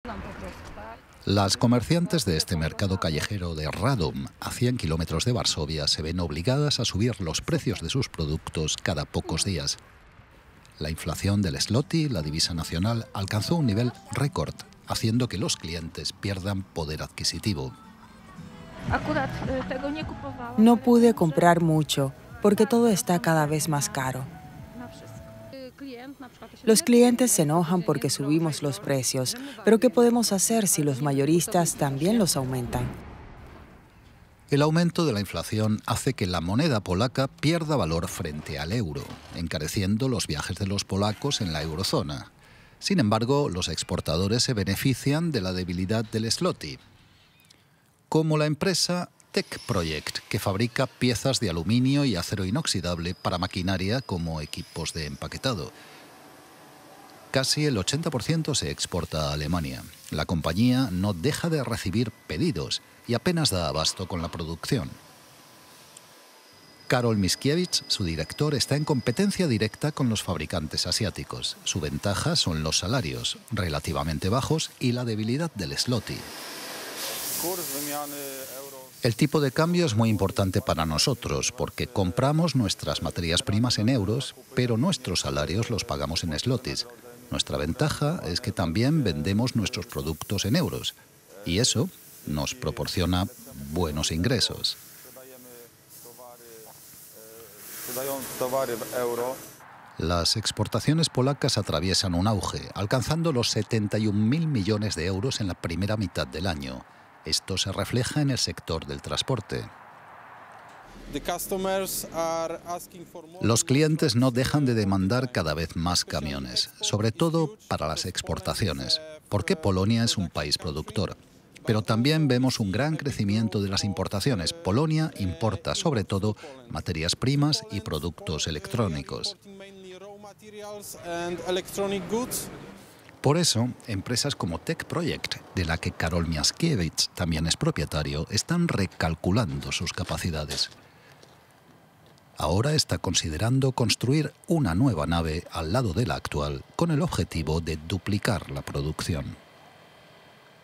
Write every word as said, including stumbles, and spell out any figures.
Las comerciantes de este mercado callejero de Radom, a cien kilómetros de Varsovia, se ven obligadas a subir los precios de sus productos cada pocos días. La inflación del zloty, la divisa nacional, alcanzó un nivel récord, haciendo que los clientes pierdan poder adquisitivo. No pude comprar mucho, porque todo está cada vez más caro. Los clientes se enojan porque subimos los precios, pero ¿qué podemos hacer si los mayoristas también los aumentan? El aumento de la inflación hace que la moneda polaca pierda valor frente al euro, encareciendo los viajes de los polacos en la eurozona. Sin embargo, los exportadores se benefician de la debilidad del zloty, como la empresa Tech Project, que fabrica piezas de aluminio y acero inoxidable para maquinaria como equipos de empaquetado. Casi el ochenta por ciento se exporta a Alemania. La compañía no deja de recibir pedidos y apenas da abasto con la producción. Karol Miskiewicz, su director, está en competencia directa con los fabricantes asiáticos. Su ventaja son los salarios, relativamente bajos, y la debilidad del zloty. El tipo de cambio es muy importante para nosotros porque compramos nuestras materias primas en euros, pero nuestros salarios los pagamos en zlotys. Nuestra ventaja es que también vendemos nuestros productos en euros y eso nos proporciona buenos ingresos. Las exportaciones polacas atraviesan un auge, alcanzando los setenta y un mil millones de euros en la primera mitad del año. Esto se refleja en el sector del transporte. Los clientes no dejan de demandar cada vez más camiones, sobre todo para las exportaciones, porque Polonia es un país productor. Pero también vemos un gran crecimiento de las importaciones. Polonia importa sobre todo materias primas y productos electrónicos. Por eso, empresas como Tech Project, de la que Karol Miskiewicz también es propietario, están recalculando sus capacidades. Ahora está considerando construir una nueva nave al lado de la actual con el objetivo de duplicar la producción.